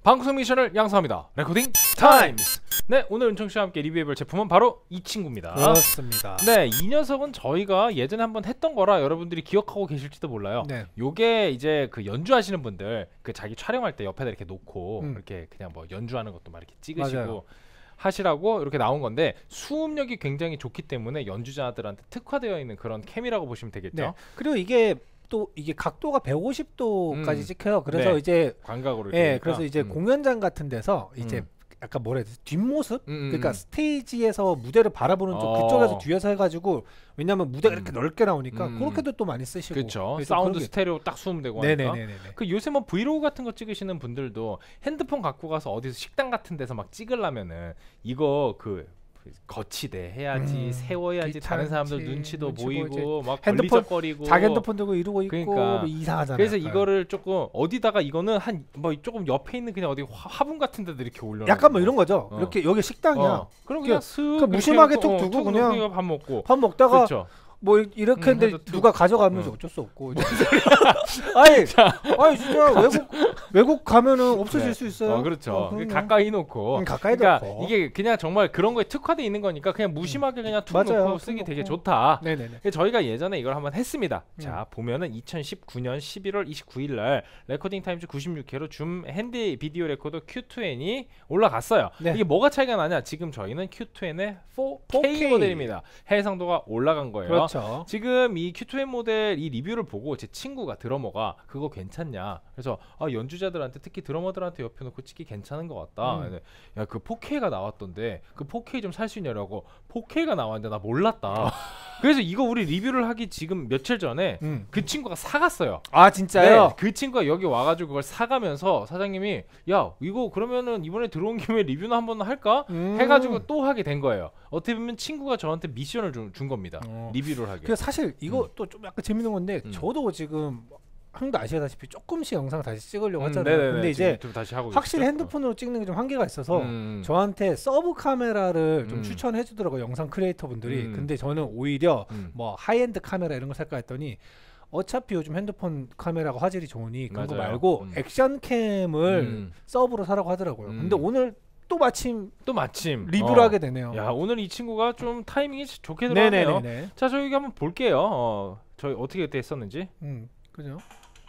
방송 미션을 양성합니다. 레코딩 타임스. 네, 오늘 은총씨와 함께 리뷰해볼 제품은 바로 이 친구입니다. 그렇습니다. 네, 이 녀석은 저희가 예전에 한번 했던 거라 여러분들이 기억하고 계실지도 몰라요. 네. 요게 이제 그 연주하시는 분들 그 자기 촬영할 때 옆에다 이렇게 놓고 이렇게 그냥 뭐 연주하는 것도 막 이렇게 찍으시고 맞아요. 하시라고 이렇게 나온 건데, 수음력이 굉장히 좋기 때문에 연주자들한테 특화되어 있는 그런 캠이라고 보시면 되겠죠. 네. 그리고 이게 또 이게 각도가 150도까지 찍혀요. 그래서 네. 이제 광각으로 이렇게 예, 그래서 이제 공연장 같은 데서 이제 약간 뭐라 해야 되지? 뒷모습? 그러니까 스테이지에서 무대를 바라보는 쪽 그쪽에서 뒤에서 해가지고, 왜냐면 무대가 이렇게 넓게 나오니까 그렇게도 또 많이 쓰시고. 그렇죠. 사운드 스테레오 딱 수음되고 하니까. 그 요새 뭐 브이로그 같은 거 찍으시는 분들도 핸드폰 갖고 가서 어디서 식당 같은 데서 막 찍으려면은 이거 그 거치대 해야지, 세워야지, 다른 사람들 눈치도 보이고 막 걸리적거리고 자기 핸드폰 들고 이러고 있고 그러니까. 뭐 이상하잖아요. 그래서 이거를 조금 어디다가, 이거는 한 뭐 조금 옆에 있는 그냥 어디 화분 같은 데도 이렇게 올려. 약간 뭐 이런 거죠. 이렇게 여기 식당이야. 그럼 그냥 슥 무심하게 툭 두고 그냥 밥 먹고 밥 먹다가 그렇죠. 뭐 이렇게 했는데 누가 가져가면 어쩔 수 없고. 아니 진짜 외국 가면은 없어질 수 있어요. 그렇죠. 가까이 놓고. 가까이 그러니까 놓고. 이게 그냥 정말 그런 거에 특화돼 있는 거니까 그냥 무심하게 그냥 툭 놓고 쓰기 되게 좋다. 네네네. 저희가 예전에 이걸 한번 했습니다. 자, 보면은 2019년 11월 29일 날 레코딩 타임즈 96회로 줌 핸디 비디오 레코더 Q2N이 올라갔어요. 네. 이게 뭐가 차이가 나냐? 지금 저희는 Q2N의 4K 모델입니다. 해상도가 올라간 거예요. 그렇죠. 지금 이 Q2N 모델 이 리뷰를 보고 제 친구가, 드러머가 그거 괜찮냐, 그래서 연주자들한테 특히 드러머들한테 옆에 놓고 찍기 괜찮은 것 같다. 야, 그 4K가 나왔던데 그 4K 좀 살 수 있냐고. 4K가 나왔는데 나 몰랐다. 그래서 이거 우리 리뷰를 하기 지금 며칠 전에 그 친구가 사갔어요. 아, 진짜요? 네, 그 친구가 여기 와가지고 그걸 사가면서 사장님이 야, 이거 그러면은 이번에 들어온 김에 리뷰나 한번 할까? 해가지고 또 하게 된 거예요. 어떻게 보면 친구가 저한테 미션을 준 겁니다. 리뷰를 하게. 그 사실 이것도 좀 약간 재밌는 건데, 저도 지금 형도 아시다시피 조금씩 영상 다시 찍으려고 하잖아요. 근데 이제 다시 하고 확실히 계시죠? 핸드폰으로 찍는 게 좀 한계가 있어서 저한테 서브 카메라를 좀 추천해 주더라고요, 영상 크리에이터 분들이. 근데 저는 오히려 뭐 하이엔드 카메라 이런 거 살까 했더니, 어차피 요즘 핸드폰 카메라가 화질이 좋으니 그런 거 말고 액션캠을 서브로 사라고 하더라고요. 근데 오늘 또 마침 리뷰를 하게 되네요. 야, 오늘 이 친구가 좀 타이밍이 좋게 들어왔네요. 자, 저희 한번 볼게요. 저희 어떻게 그때 했었는지. 그죠?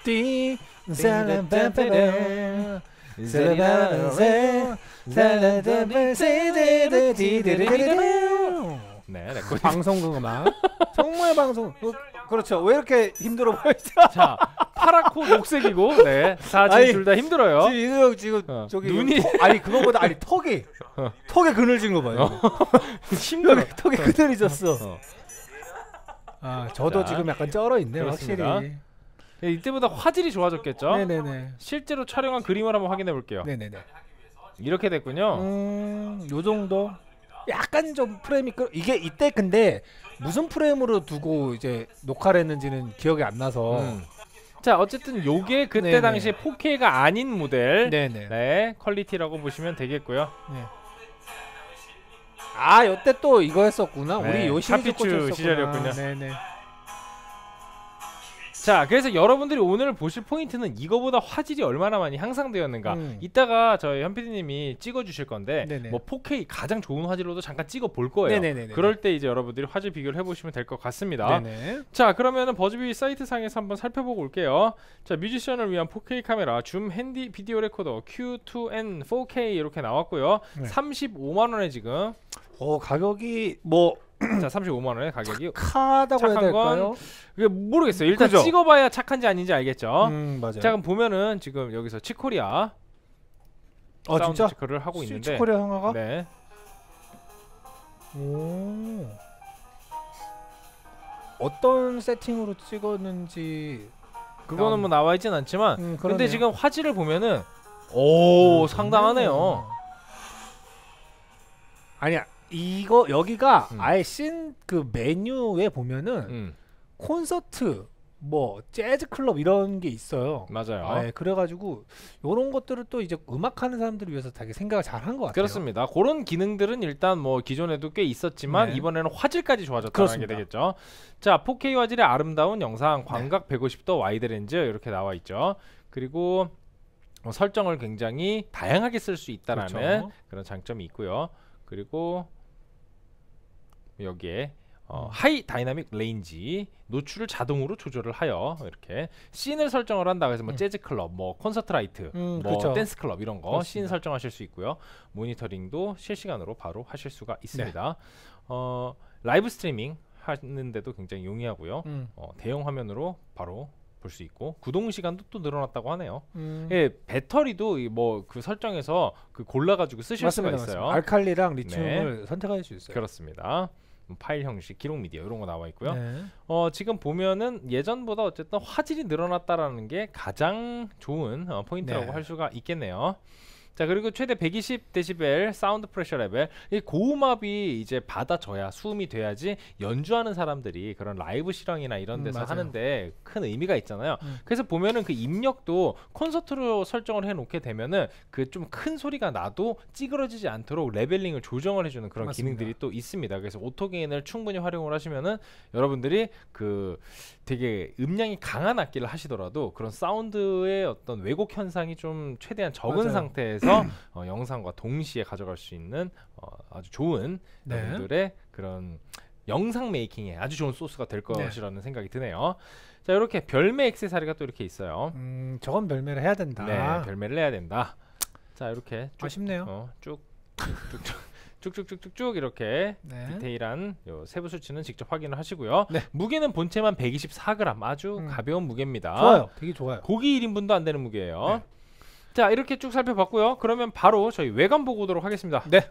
네, 방송국 음악. 정말 방송. 그렇죠. 왜 이렇게 힘들어 보이죠? 자, 파랗고 녹색이고, 네, 다 지금 둘 다 힘들어요. 지금 저기 눈이 아니 그거보다 턱에 그늘진 거 봐요. 힘들어. 턱에 그늘이 졌어. 아, 저도 지금 약간 쩔어 있네요. 그렇습니다. 확실히. 네, 이때보다 화질이 좋아졌겠죠? 네네네. 실제로 촬영한 그림을 한번 확인해 볼게요. 네네네. 이렇게 됐군요. 요 정도. 약간 좀 프레임이 이게 이때 근데 무슨 프레임으로 두고 이제 녹화를 했는지는 기억이 안 나서. 자, 어쨌든 요게 그때 당시에 4K가 아닌 모델. 네네. 퀄리티라고 보시면 되겠고요. 네. 아, 요때 또 이거 했었구나. 네, 우리 요 시리즈 샤피추 시절이었군요. 네네. 자, 그래서 여러분들이 오늘 보실 포인트는 이거보다 화질이 얼마나 많이 향상되었는가. 이따가 저희 현 PD님이 찍어주실 건데, 뭐 4K 가장 좋은 화질로도 잠깐 찍어 볼 거예요. 그럴 때 이제 여러분들이 화질 비교를 해보시면 될 것 같습니다. 자, 그러면은 버즈비 사이트 상에서 한번 살펴보고 올게요. 자, 뮤지션을 위한 4K 카메라 줌 핸디 비디오 레코더 Q2N 4K 이렇게 나왔고요. 35만원에 지금. 가격이 뭐 자, 35만원의 가격이 착하다고 해야 될까요? 이게 모르겠어요. 일단 그죠? 찍어봐야 착한지 아닌지 알겠죠. 맞아요. 자, 그럼 보면은 지금 여기서 치코리아 사운드 진짜? 체크를 하고 있는데, 치코리아 형아가? 네. 오. 어떤 세팅으로 찍었는지 그거는 뭐 나와 있진 않지만, 근데 그러네요. 지금 화질을 보면은 상당하네요. 아니야. 이거 여기가 아예 그 메뉴에 보면은 콘서트 뭐 재즈 클럽 이런 게 있어요. 맞아요. 네, 그래가지고 이런 것들을 또 이제 음악하는 사람들을 위해서 되게 생각을 잘 한 것 같아요. 그렇습니다. 그런 기능들은 일단 뭐 기존에도 꽤 있었지만 이번에는 화질까지 좋아졌다는 그렇습니다. 게 되겠죠. 자, 4K 화질의 아름다운 영상, 광각 150도 와이드 렌즈 이렇게 나와 있죠. 그리고 설정을 굉장히 다양하게 쓸 수 있다라는 그렇죠. 그런 장점이 있고요. 그리고 여기에 하이 다이나믹 레인지 노출을 자동으로 조절을 하여 이렇게 씬을 설정을 한다. 그래서 뭐 재즈 클럽, 뭐 콘서트 라이트, 뭐 그렇죠. 댄스 클럽 이런 거 그렇습니다. 씬 설정하실 수 있고요. 모니터링도 실시간으로 바로 하실 수가 있습니다. 라이브 스트리밍 하는데도 굉장히 용이하고요. 대형 화면으로 바로 볼 수 있고 구동 시간도 또 늘어났다고 하네요. 예, 배터리도 뭐 그 설정에서 그 골라가지고 쓰실 수가 있어요. 맞습니다. 알칼리랑 리튬을 선택할 수 있어요. 그렇습니다. 파일 형식, 기록 미디어 이런 거 나와 있고요. 네. 지금 보면은 예전보다 어쨌든 화질이 늘어났다라는 게 가장 좋은 포인트라고 할 수가 있겠네요. 자, 그리고 최대 120dB 사운드 프레셔 레벨. 이 고음압이 이제 받아줘야 수음이 돼야지 연주하는 사람들이 그런 라이브 실황이나 이런 데서 하는데 큰 의미가 있잖아요. 그래서 보면은 그 입력도 콘서트로 설정을 해놓게 되면은 그 좀 큰 소리가 나도 찌그러지지 않도록 레벨링을 조정을 해주는 그런 기능들이 또 있습니다. 그래서 오토 게인을 충분히 활용을 하시면은 여러분들이 그 되게 음량이 강한 악기를 하시더라도 그런 사운드의 어떤 왜곡 현상이 좀 최대한 적은 상태에서 영상과 동시에 가져갈 수 있는 아주 좋은 여러분들의 그런 영상 메이킹에 아주 좋은 소스가 될 것이라는 생각이 드네요. 자, 이렇게 별매 액세서리가 또 이렇게 있어요. 저건 별매를 해야 된다. 네, 별매를 해야 된다. 자, 이렇게 아쉽네요. 쭉쭉쭉쭉 이렇게 디테일한 요 세부 수치는 직접 확인을 하시고요. 무게는 본체만 124g, 아주 가벼운 무게입니다. 좋아요, 되게 좋아요. 고기 1인분도 안 되는 무게예요. 자, 이렇게 쭉 살펴봤고요. 그러면 바로 저희 외관 보고 오도록 하겠습니다. 네.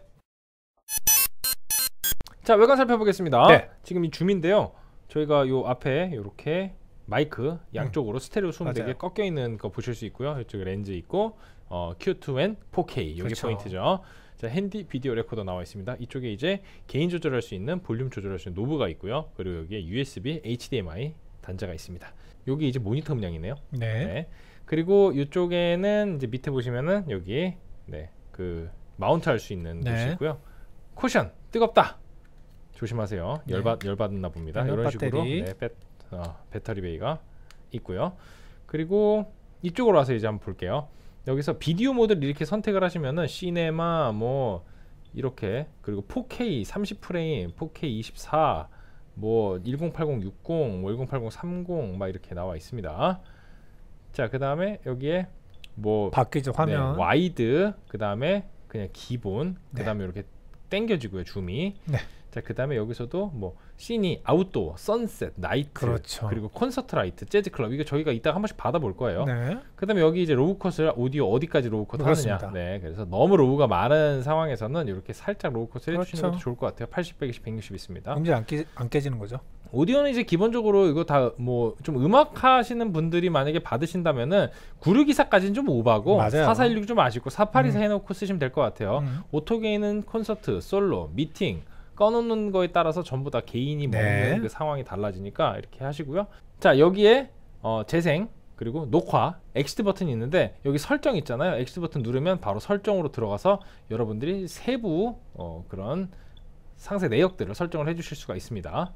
자, 외관 살펴보겠습니다. 지금 이 줌인데요. 저희가 요 앞에 이렇게 마이크 양쪽으로 스테레오 수음 되게 꺾여 있는 거 보실 수 있고요. 이쪽에 렌즈 있고 Q2N 4K 여기 포인트죠. 자, 핸디 비디오 레코더 나와 있습니다. 이쪽에 이제 게인 조절할 수 있는 볼륨 조절할 수 있는 노브가 있고요. 그리고 여기에 USB, HDMI 단자가 있습니다. 여기 이제 모니터 음량이네요. 그리고 이쪽에는 이제 밑에 보시면은 여기 그 마운트 할 수 있는 곳이 있고요. 쿠션 뜨겁다 조심하세요. 열받나 봅니다. 이런 식으로 배터리 베이가 있고요. 그리고 이쪽으로 와서 이제 한번 볼게요. 여기서 비디오 모드를 이렇게 선택을 하시면은 시네마 뭐 이렇게, 그리고 4K 30프레임, 4K 24, 뭐 1080 60, 뭐 1080 30 막 이렇게 나와 있습니다. 자, 그 다음에 여기에 뭐 바뀌죠, 화면. 와이드, 그 다음에 그냥 기본, 그 다음에 이렇게 당겨지고요, 줌이. 자, 그 다음에 여기서도 뭐 씬이 아웃도어, 선셋, 나이트, 그리고 콘서트 라이트, 재즈 클럽, 이거 저희가 이따가 한 번씩 받아볼 거예요. 그 다음에 여기 이제 로우 컷을 오디오 어디까지 로우 컷 하느냐. 그래서 너무 로우가 많은 상황에서는 이렇게 살짝 로우 컷을 해주시는 것도 좋을 것 같아요. 80, 120, 160 있습니다. 음질 안 깨지는 거죠? 오디오는 이제 기본적으로 이거 다 뭐 좀 음악 하시는 분들이 만약에 받으신다면은 9624까지는 좀 오바고 4416 좀 아쉽고 4824 해놓고 쓰시면 될 것 같아요. 오토 게인은 콘서트, 솔로, 미팅 꺼놓는 거에 따라서 전부 다 개인이 먹는 그 상황이 달라지니까 이렇게 하시고요. 자, 여기에 재생 그리고 녹화 엑시트 버튼이 있는데 여기 설정 있잖아요. 엑시트 버튼 누르면 바로 설정으로 들어가서 여러분들이 세부 그런 상세 내역들을 설정을 해주실 수가 있습니다.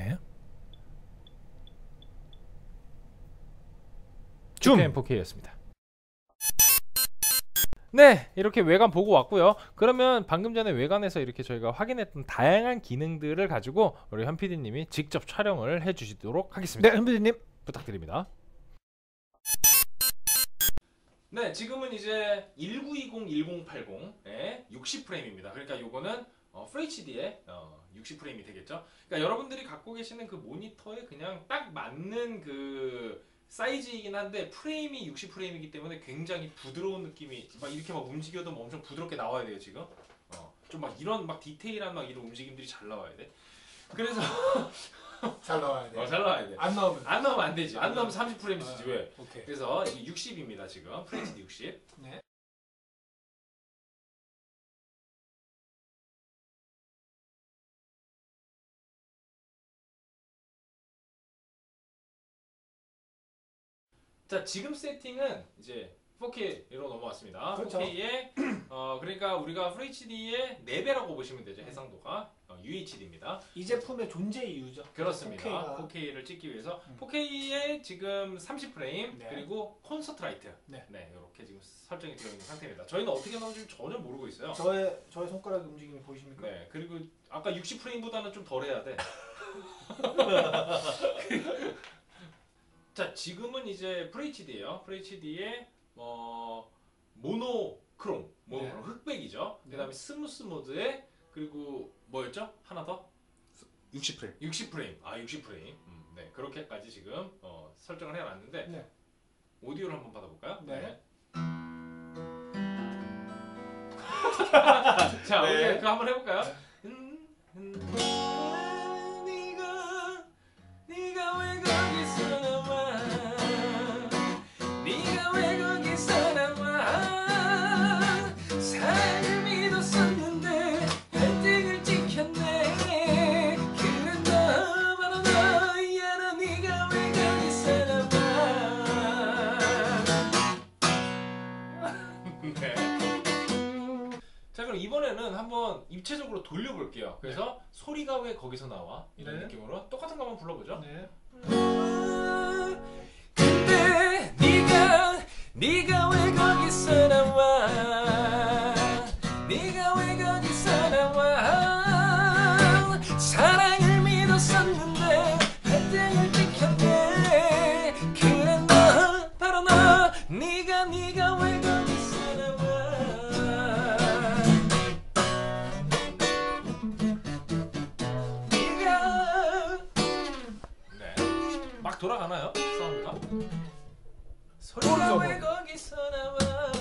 줌 4K였습니다. 네, 이렇게 외관 보고 왔고요. 그러면 방금 전에 외관에서 이렇게 저희가 확인했던 다양한 기능들을 가지고 우리 현 PD님이 직접 촬영을 해주시도록 하겠습니다. 네, 현 PD님 부탁드립니다. 네, 지금은 이제 1920, 1080의 60프레임입니다. 그러니까 요거는 FHD의 60프레임이 되겠죠. 그러니까 여러분들이 갖고 계시는 그 모니터에 그냥 딱 맞는 그 사이즈이긴 한데 프레임이 60프레임이기 때문에 굉장히 부드러운 느낌이, 막 이렇게 막 움직여도 뭐 엄청 부드럽게 나와야 돼요 지금. 좀 막 이런 막 디테일한 막 이런 움직임들이 잘 나와야 돼. 그래서 잘 나와야 돼. 잘 나와야 돼. 안 나오면 안 되지. 안 나오면 30프레임 쓰지 왜? 그래서 이게 60입니다 지금. FHD 60. 자, 지금 세팅은 이제 4K로 넘어왔습니다. 4K에 그러니까 우리가 FHD의 4배라고 보시면 되죠. 해상도가 UHD입니다. 이 제품의 존재 이유죠. 그렇습니다. 4K를 찍기 위해서 4K에 지금 30프레임 그리고 콘서트 라이트 이렇게 지금 설정이 되어 있는 상태입니다. 저희는 어떻게 나오는지 전혀 모르고 있어요. 저의 손가락 움직임이 보이십니까? 네. 그리고 아까 60프레임보다는 좀 덜 해야 돼. 자, 지금은 이제 FHD예요. FHD에 모노크롬, 흑백이죠. 그다음에 스무스 모드에 그리고 뭐였죠? 하나 더? 60프레임. 60프레임. 60프레임. 네, 그렇게까지 지금 설정을 해놨는데 오디오를 한번 받아볼까요? 네. 자, 우리 그거 한번 해볼까요? 네가 왜 거기서 나와? 네가 왜 거기서 나와? 사랑을 믿었었는데 갈등을 지켰네. 그래 너 바로 너야. 너 네가 왜 거기서 나와? 네. 자, 그럼 이번에는 한번 입체적으로 돌려볼게요. 그래서 소리가 왜 거기서 나와? 이런 느낌으로 똑같은 거 한번 불러보죠. 근데 네가 왜 거기서 나와? 네가 왜 거기서 나와? 사랑을 믿었었는데 갈등을 지켰네. 그래 너 바로 너. 네가 왜 거기서 나와? 막 돌아가나요? 사운드가? 소리가 왜 거기서 나와?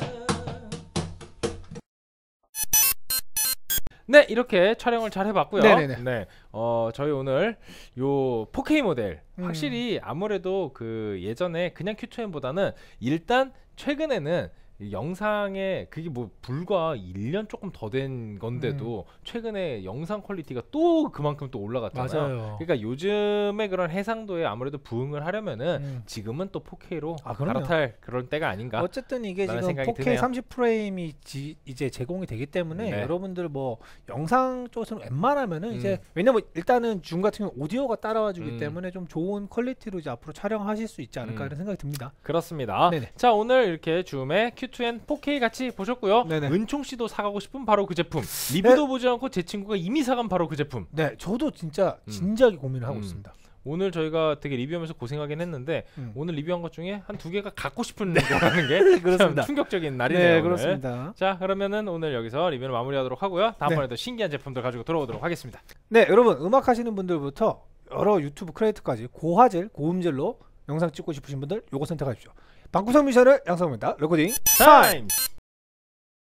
네, 이렇게 촬영을 잘 해봤고요. 네, 저희 오늘 요 4K 모델 확실히 아무래도 그 예전에 그냥 Q2M보다는 일단 최근에는 영상에 그게 뭐 불과 1년 조금 더 된 건데도 최근에 영상 퀄리티가 또 그만큼 또 올라갔잖아요. 맞아요. 그러니까 요즘에 그런 해상도에 아무래도 부응을 하려면은 지금은 또 4K로 갈아탈 그런 때가 아닌가. 어쨌든 이게 지금 4K 드네요. 30프레임이 이제 제공이 되기 때문에 여러분들 뭐 영상 쪽에서는 웬만하면은 이제 왜냐면 일단은 줌 같은 경우 오디오가 따라와 주기 때문에 좀 좋은 퀄리티로 이제 앞으로 촬영하실 수 있지 않을까 이런 생각이 듭니다. 그렇습니다. 자, 오늘 이렇게 줌의 Q2N 4K 같이 보셨고요. 은총 씨도 사가고 싶은 바로 그 제품. 리뷰도 보지 않고 제 친구가 이미 사간 바로 그 제품. 네, 저도 진짜 진지하게 고민을 하고 있습니다. 오늘 저희가 되게 리뷰하면서 고생하긴 했는데 오늘 리뷰한 것 중에 한 2개가 갖고 싶은 거라는 게 참 충격적인 날이네요. 네, 그렇습니다. 자, 그러면은 오늘 여기서 리뷰를 마무리하도록 하고요. 다음번에도 신기한 제품들 가지고 돌아오도록 하겠습니다. 네, 여러분 음악 하시는 분들부터 여러 유튜브 크리에이터까지 고화질, 고음질로 영상 찍고 싶으신 분들 요거 선택하십시오. 방구석 미션을 양성합니다. 레코딩 타임!